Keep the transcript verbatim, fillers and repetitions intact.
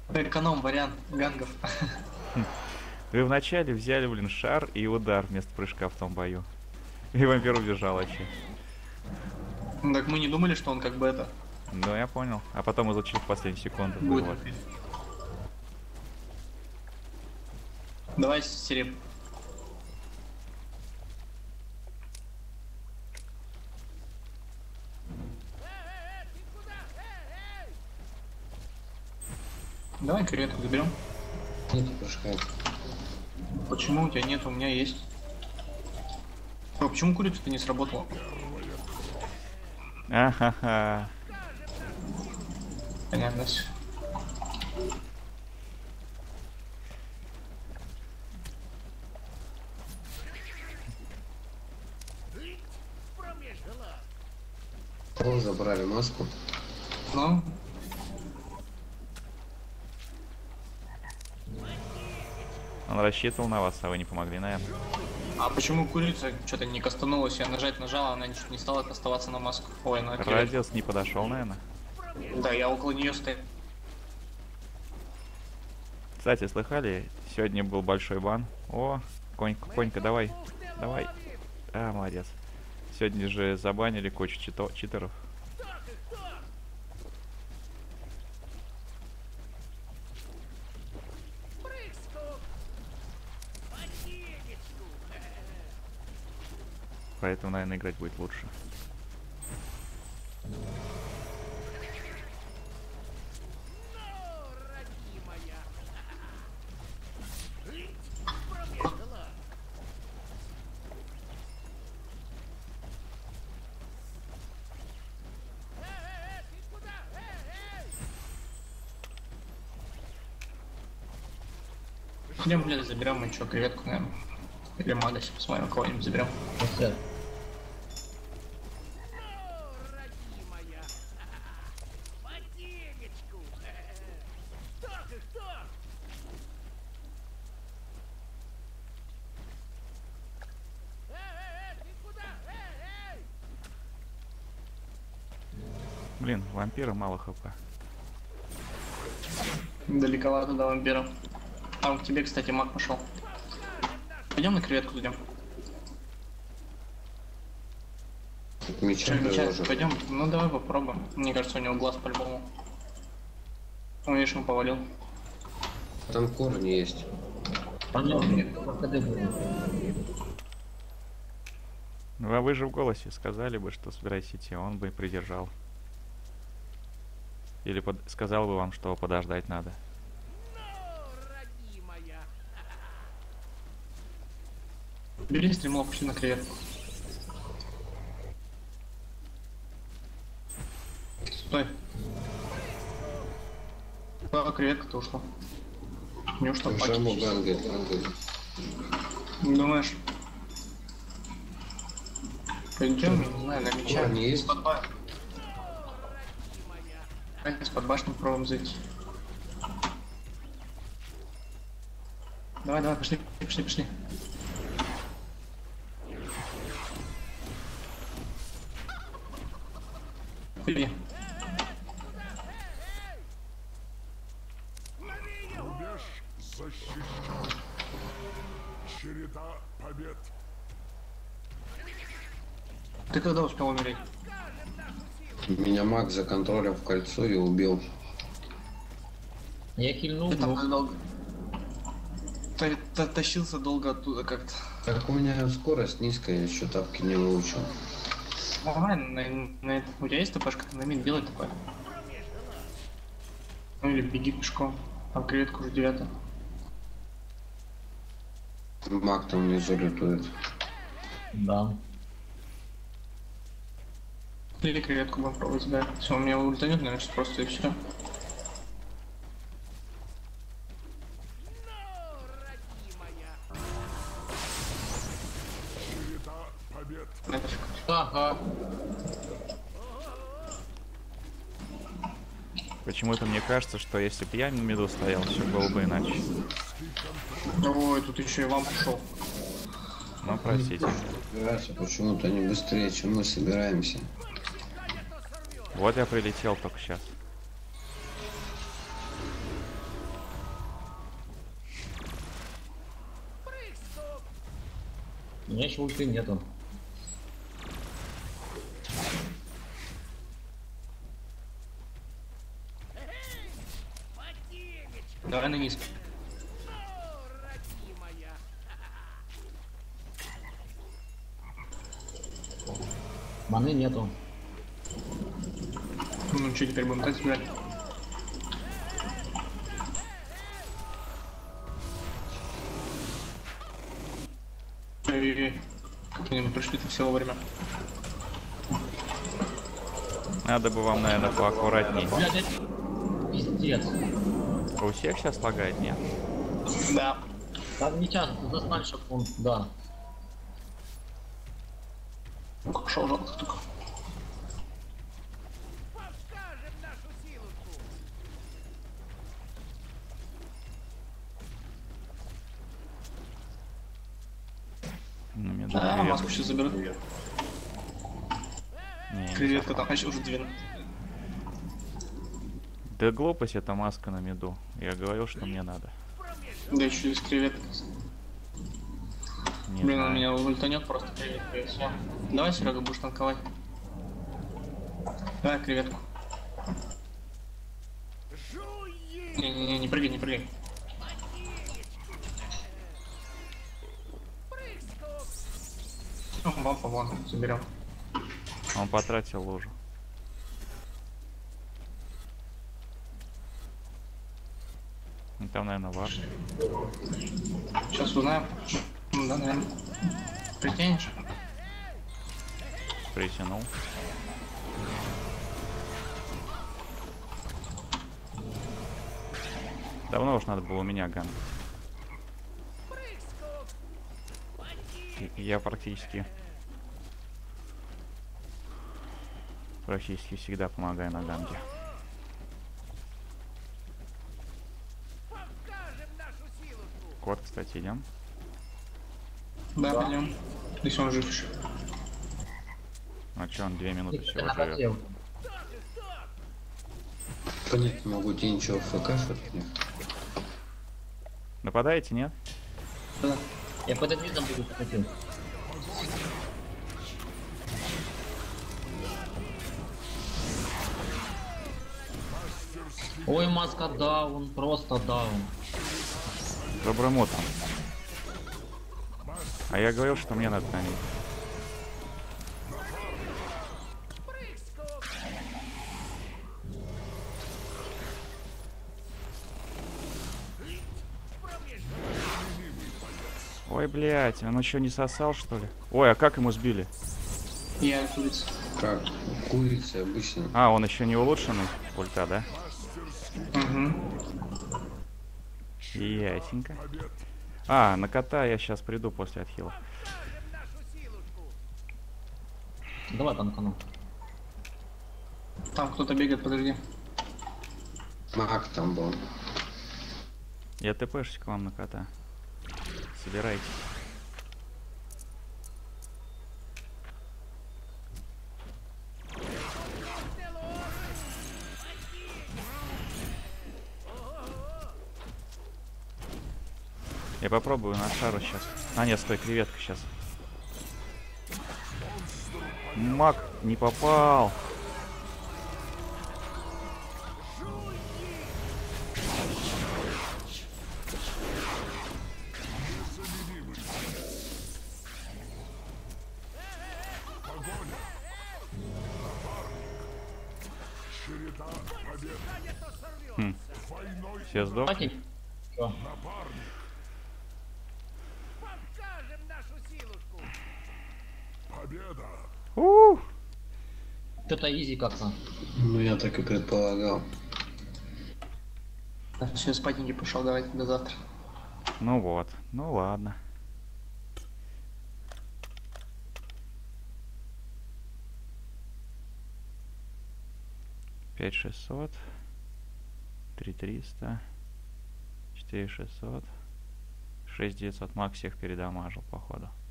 Эконом вариант гангов. Вы вначале взяли, блин, шар и удар вместо прыжка в том бою. И вампир убежал вообще. Ну, так мы не думали, что он как бы это Ну, я понял. А потом изучил в последнюю секунду. будет. Вот. Давай, Сереб. Давай креветку заберем. Нет прыжка. Почему у тебя нет? У меня есть. А почему курица-то не сработала? Ахаха. Понятно всё. О, забрали маску. Ну, Он рассчитывал на вас, а вы не помогли, наверное. а почему курица что-то не кастанулась? Я нажать нажала, она ничего не стала кастоваться на маску. Ой, на креветку. Радиус не подошел, наверное. Да, я около нее стою. Кстати, слыхали? Сегодня был большой бан. О, Конька, Конька, давай. Давай. А, молодец. Сегодня же забанили кучу чито читеров. Поэтому, наверное, играть будет лучше. Идем, блядь, заберем мы что, креветку, наверное. Или мага, сейчас посмотрим, кого-нибудь заберем. Все. Блин, вампира мало хп. Далековато до вампира. А к тебе, кстати, маг пошел. Пойдем на креветку зайдем. Тут меча Че, меча, приложу. пойдем? Ну давай попробуем. Мне кажется, у него глаз по-любому. Он, видишь, он повалил. Там корни есть. Ну, а вы же в голосе сказали бы, что собираетесь идти, он бы придержал. Или под... сказал бы вам, что подождать надо. Бери стримлов, пошли на креветку. Стой. А, креветка-то ушла. Неужто паки Шаму чистят? гангает, гангает. Думаешь? Пойдем, не знаю, на меча. Корни есть? Под ба- Давайте с под башню пробуем зайти. Давай, давай, пошли, пошли, пошли. Иди. Рубеж защищен. Череда побед. Ты когда успел умереть? Меня маг законтролил в кольцо и убил. Я хильнул, Ты там но долго... Ты та- тащился долго оттуда как-то. Так у меня скорость низкая, я еще тапки не выучил. Давай, на, на это. У тебя есть ТПшка, ты на мид делай такое. Ну или беги пешком. Там креветка уже девятая. Маг там внизу лютует. да. Или креветку будем пробовать забирать. Все, у меня ультанет, наверное, сейчас просто и все. Череда побед. Нафиг. Ага. Почему-то мне кажется, что если бы я на меду стоял, все было бы иначе. Ой, тут еще и вам пошел. Ну, простите. Собираться почему-то они быстрее, чем мы собираемся. Вот я прилетел только сейчас. У меня еще ульты нету. Давай на низ. Маны нету. Ну что, теперь будем так играть? Ой-ой-ой. Как они пришли-то все вовремя. Надо бы вам, наверное, поаккуратней. Блядь, это... Пиздец. У всех сейчас лагает, нет? Да. Там не часто, за дальше он, да. Как шел жалко только. Ну, мне А, дали маску сейчас заберут. Не, не Креветка там еще уже две. Да глупость, это маска на меду. Я говорил, что мне надо. Да еще из креветок. Не Блин, он знаю. меня ультанет просто креветкой и все. Давай, Серега, будешь танковать. Давай креветку. Не-не-не, не прыгай, не прыгай. Ну, вон, вон, заберем. Он потратил лужу. Ну, там, наверное, вар. Сейчас узнаем. Ну да, наверное. Притянешь? Притянул. Давно уж надо было у меня ган. И- Я практически... Практически всегда помогаю на ганге. Кот, кстати, идем. Да, пойдем. Если он жив еще. А чё, он две минуты Я всего живет. хотел. Понять не могу, тебе ничего ФК что-то? Нападаете, нет? Да. Я под инвизом буду хотел. Ой, маска даун, просто даун. Добрым утром. А я говорил, что мне надо на них. Ой, блядь, он еще не сосал, что ли? Ой, а как ему сбили? Я курица. Как? Курица обычно. А, он еще не улучшенный ульта, да? Угу. Ясненько. А, на кота я сейчас приду после отхила. Давай танкану. Там кто-то бегает, подожди. Маг там был. Я тпшусь к вам на кота. Собирайтесь. Я попробую на шару сейчас. А, нет, стой, креветка сейчас. Маг не попал. Череда побед. Хм. Двойной Все сдохли. Хватит. Чё? напарник. Победа. У-у-у. Что-то изи как-то. Ну, я так и предполагал. Все, спатеньки пошел, давайте до завтра. Ну вот, ну ладно. Пять шестьсот, три триста, четыре шестьсот, шесть девятьсот. Макс всех передамажил, походу.